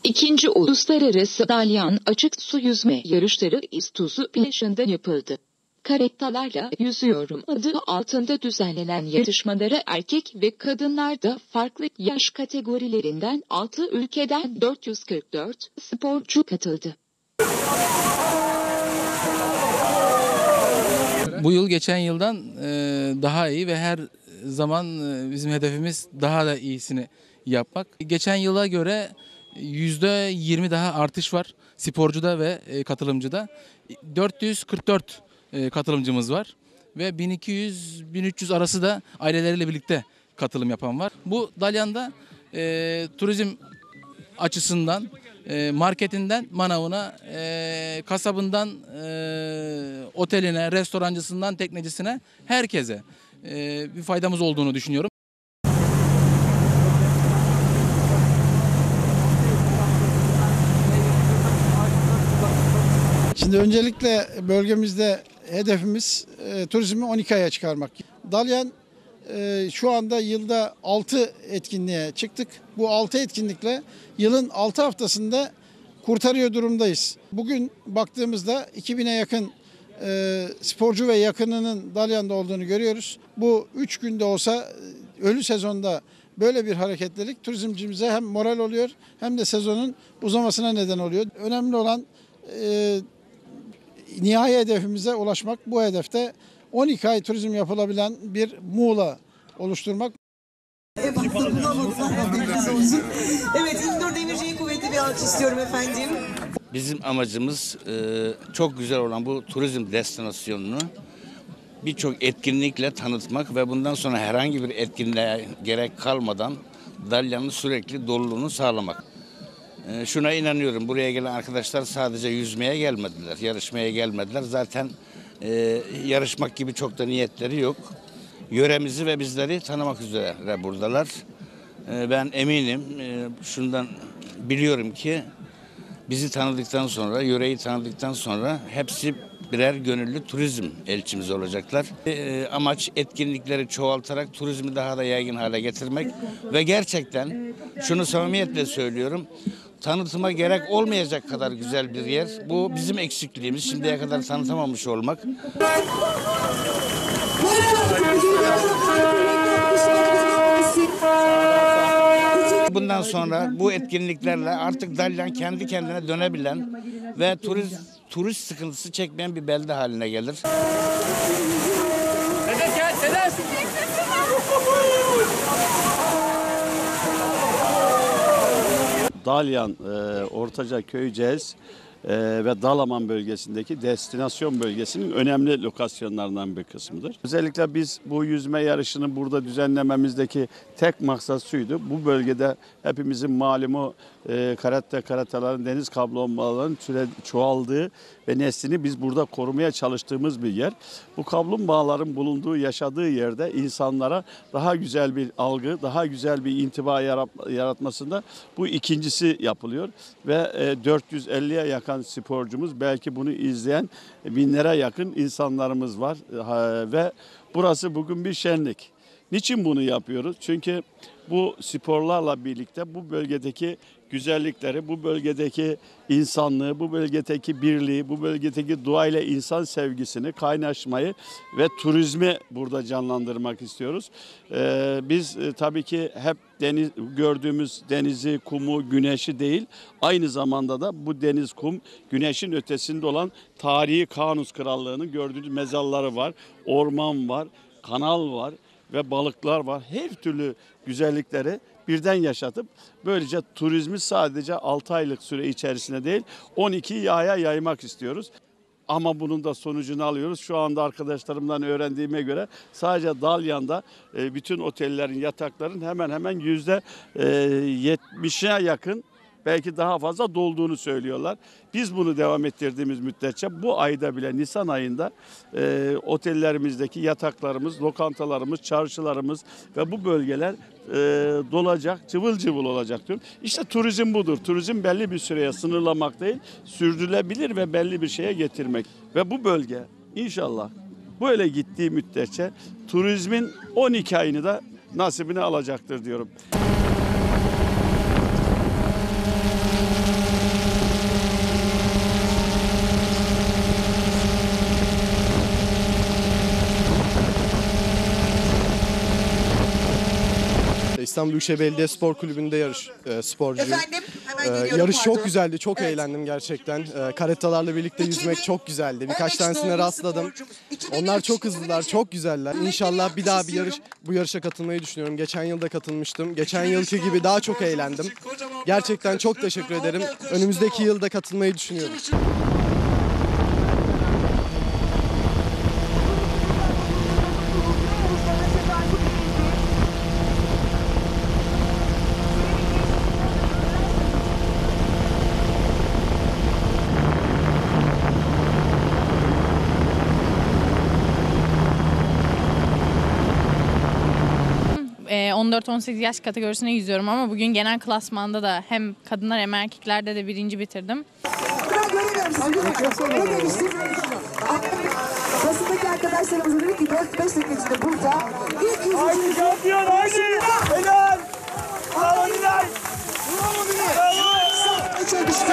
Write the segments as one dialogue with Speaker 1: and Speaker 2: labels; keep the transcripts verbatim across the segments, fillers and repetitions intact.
Speaker 1: İkinci Uluslararası Dalyan Açık Su Yüzme Yarışları İztuzu plajında yapıldı. Karettalarla yüzüyorum adı altında düzenlenen yarışmalara erkek ve kadınlarda farklı yaş kategorilerinden altı ülkeden dört yüz kırk dört sporcu katıldı.
Speaker 2: Bu yıl geçen yıldan daha iyi ve her zaman bizim hedefimiz daha da iyisini yapmak. Geçen yıla göre yüzde yirmi daha artış var sporcuda ve katılımcıda. dört yüz kırk dört katılımcımız var ve bin iki yüz bin üç yüz arası da aileleriyle birlikte katılım yapan var. Bu Dalyan'da e, turizm açısından e, marketinden manavına, e, kasabından e, oteline, restorancısından teknecisine herkese e, bir faydamız olduğunu düşünüyorum.
Speaker 3: Şimdi öncelikle bölgemizde hedefimiz e, turizmi on iki aya çıkarmak. Dalyan e, şu anda yılda altı etkinliğe çıktık. Bu altı etkinlikle yılın altı haftasında kurtarıyor durumdayız. Bugün baktığımızda iki bine yakın e, sporcu ve yakınının Dalyan'da olduğunu görüyoruz. Bu üç günde olsa ölü sezonda böyle bir hareketlilik turizmcimize hem moral oluyor hem de sezonun uzamasına neden oluyor. Önemli olan e, nihai hedefimize ulaşmak. Bu hedefte on iki ay turizm yapılabilen bir Muğla oluşturmak.
Speaker 4: Evet, İlknur Demirci'ye kuvvetli bir alkış istiyorum efendim.
Speaker 5: Bizim amacımız çok güzel olan bu turizm destinasyonunu birçok etkinlikle tanıtmak ve bundan sonra herhangi bir etkinliğe gerek kalmadan Dalyan'ın sürekli doluluğunu sağlamak. Şuna inanıyorum, buraya gelen arkadaşlar sadece yüzmeye gelmediler, yarışmaya gelmediler. Zaten e, yarışmak gibi çok da niyetleri yok. Yöremizi ve bizleri tanımak üzere buradalar. E, ben eminim, e, şundan biliyorum ki bizi tanıdıktan sonra, yöreyi tanıdıktan sonra hepsi birer gönüllü turizm elçimiz olacaklar. E, amaç etkinlikleri çoğaltarak turizmi daha da yaygın hale getirmek ve gerçekten şunu samimiyetle söylüyorum, tanıtıma gerek olmayacak kadar güzel bir yer. Bu bizim eksikliğimiz. Şimdiye kadar tanıtamamış olmak. Bundan sonra bu etkinliklerle artık Dalyan kendi kendine dönebilen ve turist, turist sıkıntısı çekmeyen bir belde haline gelir.
Speaker 6: Sedat gel, Sedat!
Speaker 7: Dalyan, e, Ortaca Köyceğiz e, ve Dalaman bölgesindeki destinasyon bölgesinin önemli lokasyonlarından bir kısmıdır. Özellikle biz bu yüzme yarışını burada düzenlememizdeki tek maksat şuydu. Bu bölgede hepimizin malumu e, karate karataların, deniz kaplumbağalarının süre çoğaldığı ve neslini biz burada korumaya çalıştığımız bir yer. Bu kaplumbağaların bulunduğu, yaşadığı yerde insanlara daha güzel bir algı, daha güzel bir intiba yaratmasında bu ikincisi yapılıyor. Ve e, dört yüz elliye yakın sporcumuz, belki bunu izleyen binlere yakın insanlarımız var. E, ve burası bugün bir şenlik. Niçin bunu yapıyoruz? Çünkü bu sporlarla birlikte bu bölgedeki güzellikleri, bu bölgedeki insanlığı, bu bölgedeki birliği, bu bölgedeki doğayla insan sevgisini, kaynaşmayı ve turizmi burada canlandırmak istiyoruz. Ee, biz e, tabii ki hep deniz, gördüğümüz denizi, kumu, güneşi değil, aynı zamanda da bu deniz, kum, güneşin ötesinde olan tarihi Kanus Krallığı'nın gördüğünüz mezarları var, orman var, kanal var ve balıklar var. Her türlü güzellikleri birden yaşatıp böylece turizmi sadece altı aylık süre içerisinde değil on iki aya yaymak istiyoruz. Ama bunun da sonucunu alıyoruz. Şu anda arkadaşlarımdan öğrendiğime göre sadece Dalyan'da bütün otellerin, yatakların hemen hemen yüzde yetmişe yakın, belki daha fazla dolduğunu söylüyorlar. Biz bunu devam ettirdiğimiz müddetçe bu ayda bile, Nisan ayında e, otellerimizdeki yataklarımız, lokantalarımız, çarşılarımız ve bu bölgeler e, dolacak, cıvıl cıvıl olacak diyorum. İşte turizm budur. Turizm belli bir süreye sınırlamak değil, sürdürülebilir ve belli bir şeye getirmek. Ve bu bölge inşallah böyle gittiği müddetçe turizmin on iki ayını da nasibini alacaktır diyorum.
Speaker 6: İstanbul Büyükşehir Belediyespor Kulübü'nde yarış e, sporcuyum.
Speaker 4: Efendim hemen
Speaker 6: Ee,
Speaker 4: geliyorum.
Speaker 6: yarış çok
Speaker 4: pardon.
Speaker 6: güzeldi, çok
Speaker 4: Evet.
Speaker 6: eğlendim gerçekten. Ee, karetalarla birlikte yüzmek çok güzeldi. Birkaç
Speaker 4: on üç
Speaker 6: tanesine
Speaker 4: doğumlu
Speaker 6: rastladım.
Speaker 4: sporcumuz. iki bin üç,
Speaker 6: Onlar çok hızlılar,
Speaker 4: iki bin üç.
Speaker 6: çok güzeller.
Speaker 4: Hemen
Speaker 6: İnşallah
Speaker 4: geri
Speaker 6: bir daha bir yarış,
Speaker 4: istiyorum.
Speaker 6: bu yarışa katılmayı düşünüyorum. Geçen yıl da katılmıştım. Geçen yılki gibi daha çok eğlendim. Gerçekten çok teşekkür ederim. Önümüzdeki yılda katılmayı düşünüyorum.
Speaker 8: on dört on sekiz yaş kategorisine yüzüyorum ama bugün genel klasmanda da hem kadınlar hem erkeklerde de birinci bitirdim.
Speaker 4: Ben göremiyorum sizi. Ne demiştim? Basındaki arkadaşlarımız dedi ki dört beş dakika içinde burada ilk yüzüncü.
Speaker 9: Haydi şampiyon haydi. Helal. Bravo Nilay.
Speaker 4: Üçe düştü.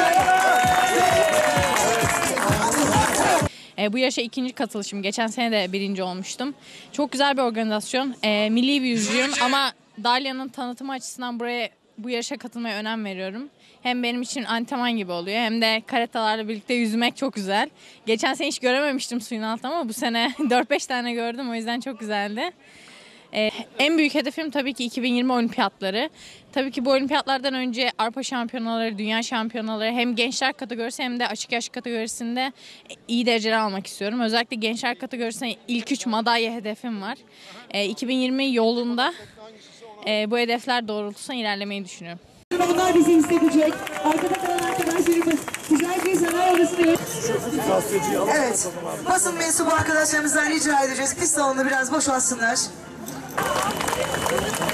Speaker 8: E, bu yarışa ikinci katılışım. Geçen sene de birinci olmuştum. Çok güzel bir organizasyon. E, milli bir yüzücüyüm ama Dalya'nın tanıtımı açısından buraya bu yarışa katılmaya önem veriyorum. Hem benim için antrenman gibi oluyor hem de karetalarla birlikte yüzmek çok güzel. Geçen sene hiç görememiştim suyun altında ama bu sene dört beş tane gördüm, o yüzden çok güzeldi. Ee, en büyük hedefim tabii ki iki bin yirmi olimpiyatları. Tabii ki bu olimpiyatlardan önce Avrupa şampiyonaları, dünya şampiyonaları hem gençler kategorisi hem de açık yaş kategorisinde iyi dereceler almak istiyorum. Özellikle gençler kategorisinde ilk üç madalya hedefim var. Ee, iki bin yirmi yolunda e, bu hedefler doğrultusunda ilerlemeyi düşünüyorum.
Speaker 4: Onlar bizi hissedecek. Arkada kalan arkadaşlarımız güzel bir sanayi odasında. Evet. Basın mensubu arkadaşlarımızdan rica edeceğiz. Pist salonunu biraz boşaltsınlar.